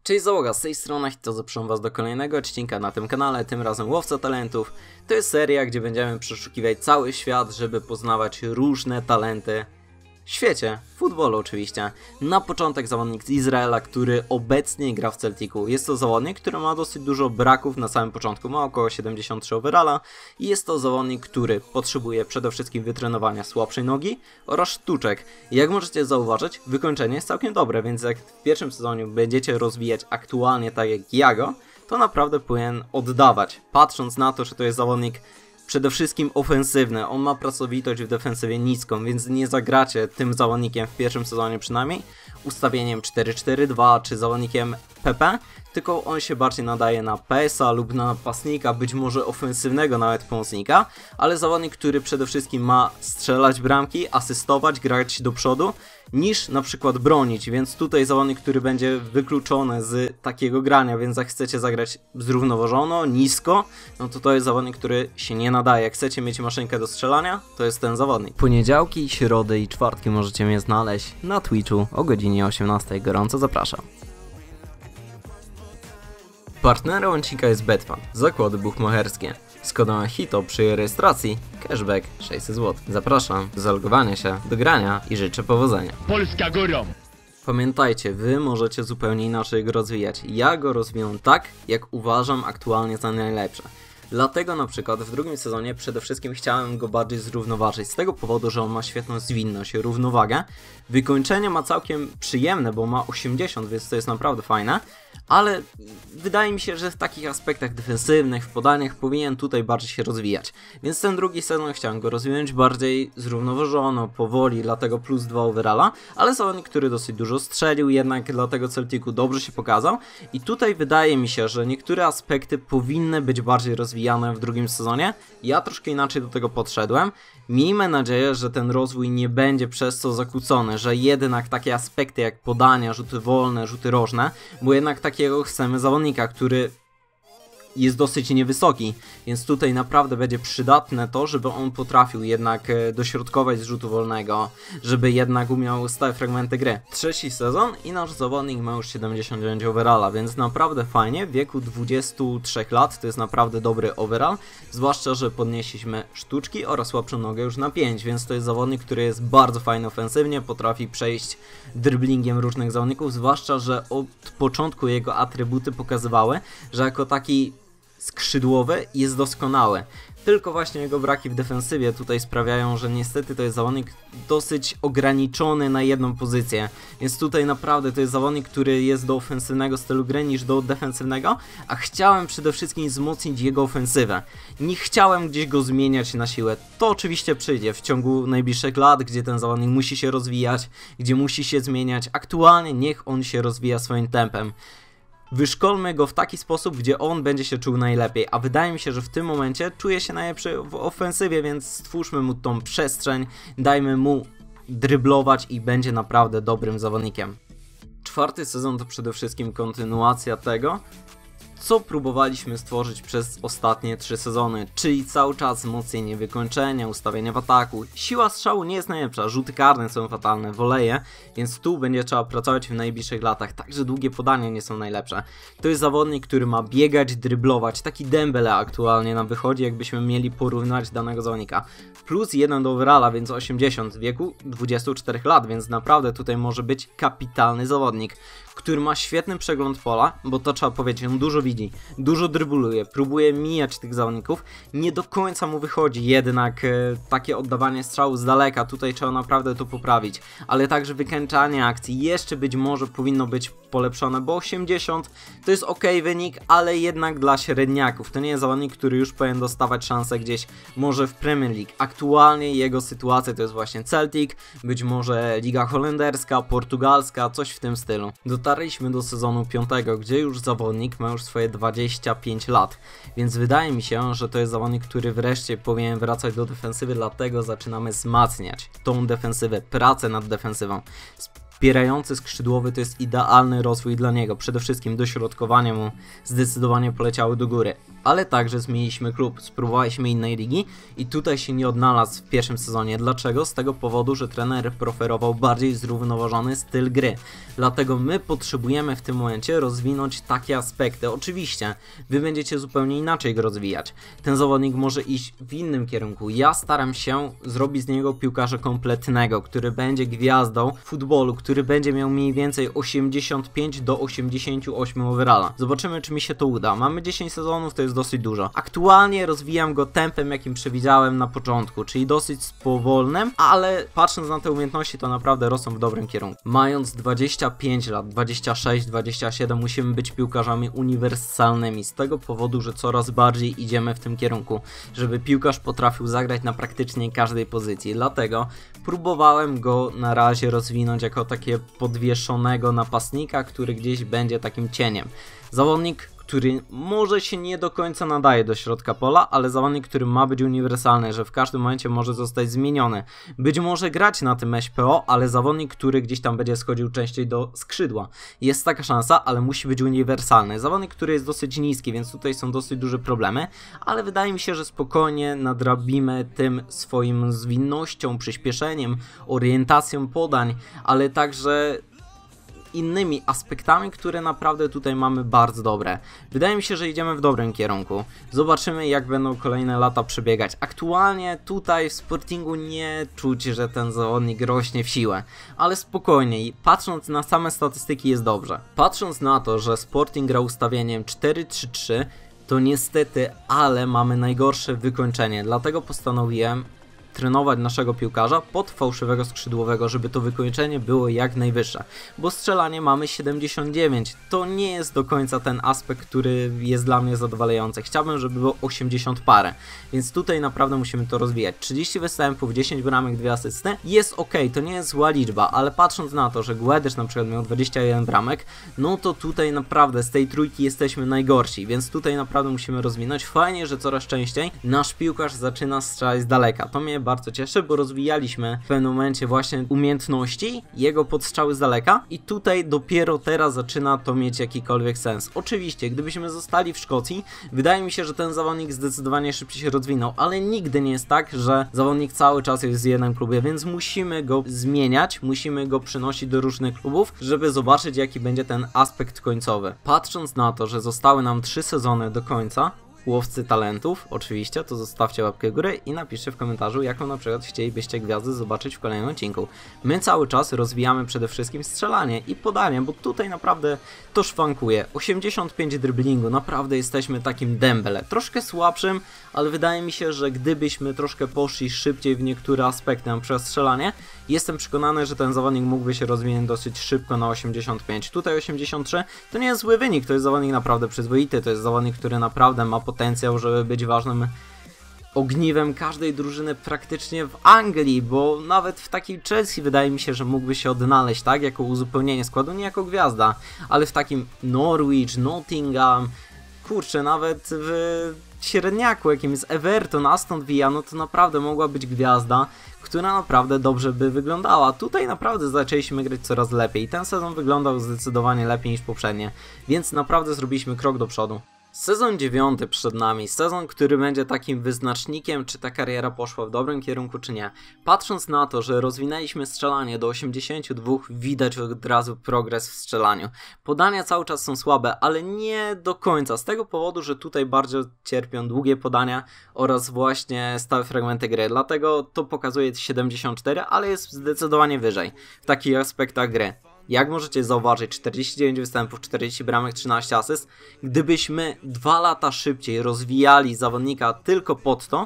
Cześć załoga, z tej strony to zapraszam was do kolejnego odcinka na tym kanale, tym razem Łowca Talentów. To jest seria, gdzie będziemy przeszukiwać cały świat, żeby poznawać różne talenty w świecie, w futbolu oczywiście. Na początek zawodnik z Izraela, który obecnie gra w Celticu. Jest to zawodnik, który ma dosyć dużo braków na samym początku, ma około 73 overalla i jest to zawodnik, który potrzebuje przede wszystkim wytrenowania słabszej nogi oraz sztuczek. Jak możecie zauważyć, wykończenie jest całkiem dobre, więc jak w pierwszym sezonie będziecie rozwijać aktualnie tak jak ja go, to naprawdę powinien oddawać. Patrząc na to, że to jest zawodnik przede wszystkim ofensywny, on ma pracowitość w defensywie niską, więc nie zagracie tym zawodnikiem w pierwszym sezonie przynajmniej ustawieniem 4-4-2 czy zawodnikiem PP, tylko on się bardziej nadaje na PS-a lub na napastnika, być może ofensywnego nawet pomocnika, ale zawodnik, który przede wszystkim ma strzelać bramki, asystować, grać do przodu, niż na przykład bronić, więc tutaj zawodnik, który będzie wykluczony z takiego grania, więc jak chcecie zagrać zrównoważono, nisko, no to jest zawodnik, który się nie nadaje. Jak chcecie mieć maszynkę do strzelania, to jest ten zawodnik. Poniedziałki, środy i czwartki możecie mnie znaleźć na Twitchu o godzinie 18. Gorąco zapraszam. Partnerem odcinka jest Betfan, zakłady buchmacherskie. Z kodem HITO przy rejestracji cashback 600 zł. Zapraszam do zalogowania się, do grania i życzę powodzenia. Polska górą! Pamiętajcie, wy możecie zupełnie inaczej go rozwijać. Ja go rozwijam tak, jak uważam aktualnie za najlepsze. Dlatego na przykład w drugim sezonie przede wszystkim chciałem go bardziej zrównoważyć, z tego powodu, że on ma świetną zwinność, równowagę. Wykończenie ma całkiem przyjemne, bo ma 80, więc to jest naprawdę fajne, ale wydaje mi się, że w takich aspektach defensywnych, w podaniach powinien tutaj bardziej się rozwijać. Więc ten drugi sezon chciałem go rozwinąć bardziej zrównoważono, powoli, dlatego plus 2 overalla, ale zawodnik, który dosyć dużo strzelił, jednak dla tego Celticu dobrze się pokazał i tutaj wydaje mi się, że niektóre aspekty powinny być bardziej rozwijane w drugim sezonie. Ja troszkę inaczej do tego podszedłem. Miejmy nadzieję, że ten rozwój nie będzie przez to zakłócony, że jednak takie aspekty jak podania, rzuty wolne, rzuty rożne, bo jednak takiego chcemy zawodnika, który jest dosyć niewysoki, więc tutaj naprawdę będzie przydatne to, żeby on potrafił jednak dośrodkować z rzutu wolnego, żeby jednak umiał stałe fragmenty gry. Trzeci sezon i nasz zawodnik ma już 79 overalla, więc naprawdę fajnie, w wieku 23 lat to jest naprawdę dobry overall, zwłaszcza, że podnieśliśmy sztuczki oraz słabszą nogę już na 5, więc to jest zawodnik, który jest bardzo fajny ofensywnie, potrafi przejść dribblingiem różnych zawodników, zwłaszcza, że od początku jego atrybuty pokazywały, że jako taki skrzydłowy jest doskonały. Tylko właśnie jego braki w defensywie tutaj sprawiają, że niestety to jest zawodnik dosyć ograniczony na jedną pozycję. Więc tutaj naprawdę to jest zawodnik, który jest do ofensywnego stylu gry niż do defensywnego, a chciałem przede wszystkim wzmocnić jego ofensywę. Nie chciałem gdzieś go zmieniać na siłę. To oczywiście przyjdzie w ciągu najbliższych lat, gdzie ten zawodnik musi się rozwijać, gdzie musi się zmieniać. Aktualnie niech on się rozwija swoim tempem. Wyszkolmy go w taki sposób, gdzie on będzie się czuł najlepiej, a wydaje mi się, że w tym momencie czuje się najlepszy w ofensywie, więc stwórzmy mu tą przestrzeń, dajmy mu dryblować i będzie naprawdę dobrym zawodnikiem. Czwarty sezon to przede wszystkim kontynuacja tego, co próbowaliśmy stworzyć przez ostatnie 3 sezony, czyli cały czas wzmocnienie wykończenia, ustawienia w ataku. Siła strzału nie jest najlepsza, rzuty karne są fatalne, woleje, więc tu będzie trzeba pracować w najbliższych latach, także długie podania nie są najlepsze. To jest zawodnik, który ma biegać, dryblować, taki Dembele aktualnie nam wychodzi, jakbyśmy mieli porównać danego zawodnika. Plus 1 do overalla, więc 80 w wieku 24 lat, więc naprawdę tutaj może być kapitalny zawodnik, który ma świetny przegląd pola, bo to trzeba powiedzieć, on dużo widzi, dużo drybuluje, próbuje mijać tych zawodników, nie do końca mu wychodzi jednak takie oddawanie strzału z daleka, tutaj trzeba naprawdę to poprawić, ale także wykańczanie akcji jeszcze być może powinno być polepszone, bo 80 to jest ok wynik, ale jednak dla średniaków, to nie jest zawodnik, który już powinien dostawać szansę gdzieś może w Premier League. Aktualnie jego sytuacja to jest właśnie Celtic, być może Liga Holenderska, Portugalska, coś w tym stylu. Dotarliśmy do sezonu 5, gdzie już zawodnik ma już swoje 25 lat, więc wydaje mi się, że to jest zawodnik, który wreszcie powinien wracać do defensywy, dlatego zaczynamy wzmacniać tą defensywę, pracę nad defensywą. wspierający skrzydłowy to jest idealny rozwój dla niego. Przede wszystkim dośrodkowanie mu zdecydowanie poleciały do góry. Ale także zmieniliśmy klub, spróbowaliśmy innej ligi i tutaj się nie odnalazł w pierwszym sezonie. Dlaczego? Z tego powodu, że trener preferował bardziej zrównoważony styl gry. Dlatego my potrzebujemy w tym momencie rozwinąć takie aspekty. Oczywiście, wy będziecie zupełnie inaczej go rozwijać. Ten zawodnik może iść w innym kierunku. Ja staram się zrobić z niego piłkarza kompletnego, który będzie gwiazdą futbolu, który będzie miał mniej więcej 85 do 88 overalla. Zobaczymy, czy mi się to uda. Mamy 10 sezonów, to jest dosyć dużo. Aktualnie rozwijam go tempem, jakim przewidziałem na początku, czyli dosyć powolnym, ale patrząc na te umiejętności, to naprawdę rosną w dobrym kierunku. Mając 25 lat, 26, 27, musimy być piłkarzami uniwersalnymi, z tego powodu, że coraz bardziej idziemy w tym kierunku, żeby piłkarz potrafił zagrać na praktycznie każdej pozycji. Dlatego próbowałem go na razie rozwinąć jako takie podwieszonego napastnika, który gdzieś będzie takim cieniem. Zawodnik, który może się nie do końca nadaje do środka pola, ale zawodnik, który ma być uniwersalny, że w każdym momencie może zostać zmieniony. Być może grać na tym SPO, ale zawodnik, który gdzieś tam będzie schodził częściej do skrzydła. Jest taka szansa, ale musi być uniwersalny. Zawodnik, który jest dosyć niski, więc tutaj są dosyć duże problemy, ale wydaje mi się, że spokojnie nadrabimy tym swoim zwinnością, przyspieszeniem, orientacją podań, ale także innymi aspektami, które naprawdę tutaj mamy bardzo dobre. Wydaje mi się, że idziemy w dobrym kierunku. Zobaczymy, jak będą kolejne lata przebiegać. Aktualnie tutaj w Sportingu nie czuć, że ten zawodnik rośnie w siłę, ale spokojnie, patrząc na same statystyki jest dobrze. Patrząc na to, że Sporting gra ustawieniem 4-3-3, to niestety, ale mamy najgorsze wykończenie, dlatego postanowiłem trenować naszego piłkarza pod fałszywego skrzydłowego, żeby to wykończenie było jak najwyższe, bo strzelanie mamy 79, to nie jest do końca ten aspekt, który jest dla mnie zadowalający. Chciałbym, żeby było 80 parę, więc tutaj naprawdę musimy to rozwijać. 30 występów, 10 bramek, 2 asysty jest ok, to nie jest zła liczba, ale patrząc na to, że Guedes na przykład miał 21 bramek, no to tutaj naprawdę z tej trójki jesteśmy najgorsi, więc tutaj naprawdę musimy rozwinąć. Fajnie, że coraz częściej nasz piłkarz zaczyna strzelać z daleka, to mnie bardzo cieszy, bo rozwijaliśmy w pewnym momencie właśnie umiejętności, jego podstrzały z daleka i tutaj dopiero teraz zaczyna to mieć jakikolwiek sens. Oczywiście, gdybyśmy zostali w Szkocji, wydaje mi się, że ten zawodnik zdecydowanie szybciej się rozwinął, ale nigdy nie jest tak, że zawodnik cały czas jest w jednym klubie, więc musimy go zmieniać, musimy go przynosić do różnych klubów, żeby zobaczyć, jaki będzie ten aspekt końcowy. Patrząc na to, że zostały nam 3 sezony do końca, łowcy talentów, oczywiście, to zostawcie łapkę w górę i napiszcie w komentarzu, jaką na przykład chcielibyście gwiazdę zobaczyć w kolejnym odcinku. My cały czas rozwijamy przede wszystkim strzelanie i podanie, bo tutaj naprawdę to szwankuje. 85 driblingu, naprawdę jesteśmy takim Dembele, troszkę słabszym, ale wydaje mi się, że gdybyśmy troszkę poszli szybciej w niektóre aspekty, na przykład strzelanie, jestem przekonany, że ten zawodnik mógłby się rozwinąć dosyć szybko na 85. Tutaj 83 to nie jest zły wynik, to jest zawodnik naprawdę przyzwoity, to jest zawodnik, który naprawdę ma potencjał, żeby być ważnym ogniwem każdej drużyny praktycznie w Anglii, bo nawet w takiej Chelsea wydaje mi się, że mógłby się odnaleźć, tak, jako uzupełnienie składu, nie jako gwiazda, ale w takim Norwich, Nottingham, kurczę, nawet w średniaku, jakim jest Everton, Aston Villa, no to naprawdę mogła być gwiazda, która naprawdę dobrze by wyglądała. Tutaj naprawdę zaczęliśmy grać coraz lepiej. Ten sezon wyglądał zdecydowanie lepiej niż poprzednie, więc naprawdę zrobiliśmy krok do przodu. Sezon 9 przed nami, sezon, który będzie takim wyznacznikiem, czy ta kariera poszła w dobrym kierunku, czy nie. Patrząc na to, że rozwinęliśmy strzelanie do 82, widać od razu progres w strzelaniu. Podania cały czas są słabe, ale nie do końca, z tego powodu, że tutaj bardzo cierpią długie podania oraz właśnie stałe fragmenty gry, dlatego to pokazuje 74, ale jest zdecydowanie wyżej w takich aspektach gry. Jak możecie zauważyć, 49 występów, 40 bramek, 13 asyst. Gdybyśmy 2 lata szybciej rozwijali zawodnika tylko pod to,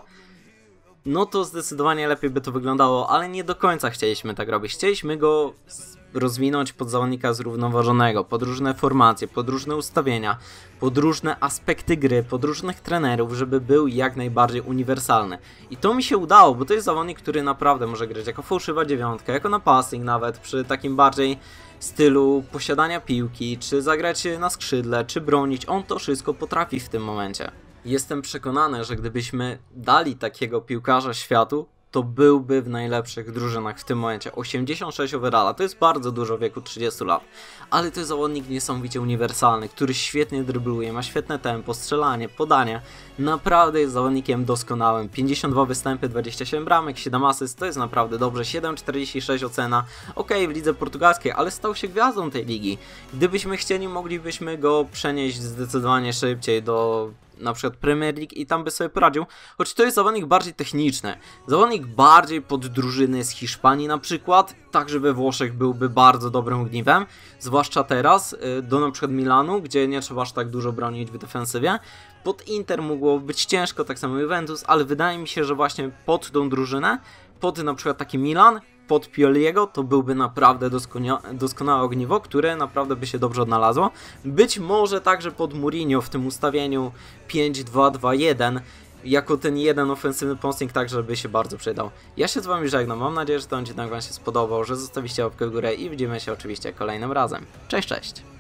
no to zdecydowanie lepiej by to wyglądało, ale nie do końca chcieliśmy tak robić. Chcieliśmy go rozwinąć pod zawodnika zrównoważonego, pod różne formacje, pod różne ustawienia, pod różne aspekty gry, pod różnych trenerów, żeby był jak najbardziej uniwersalny. I to mi się udało, bo to jest zawodnik, który naprawdę może grać jako fałszywa dziewiątka, jako napastnik nawet, przy takim bardziej stylu posiadania piłki, czy zagrać na skrzydle, czy bronić, on to wszystko potrafi w tym momencie. Jestem przekonany, że gdybyśmy dali takiego piłkarza światu, to byłby w najlepszych drużynach w tym momencie. 86 overalla, to jest bardzo dużo w wieku 30 lat, ale to jest zawodnik niesamowicie uniwersalny, który świetnie drybluje, ma świetne tempo, strzelanie, podanie, naprawdę jest zawodnikiem doskonałym. 52 występy, 27 bramek, 7 asyst, to jest naprawdę dobrze, 7,46 ocena, okej, w lidze portugalskiej, ale stał się gwiazdą tej ligi. Gdybyśmy chcieli, moglibyśmy go przenieść zdecydowanie szybciej do na przykład Premier League i tam by sobie poradził, choć to jest zawodnik bardziej techniczny, zawodnik bardziej pod drużyny z Hiszpanii na przykład, także we Włoszech byłby bardzo dobrym ogniwem, zwłaszcza teraz, do na przykład Milanu, gdzie nie trzeba aż tak dużo bronić w defensywie. Pod Inter mogło być ciężko, tak samo Juventus, ale wydaje mi się, że właśnie pod tą drużynę, pod na przykład taki Milan, pod Pioliego, to byłby naprawdę doskonałe ogniwo, które naprawdę by się dobrze odnalazło. Być może także pod Mourinho w tym ustawieniu 5-2-2-1, jako ten jeden ofensywny pomocnik także by się bardzo przydał. Ja się z wami żegnam, mam nadzieję, że ten odcinek wam się spodobał, że zostawiście łapkę w górę i widzimy się oczywiście kolejnym razem. Cześć, cześć!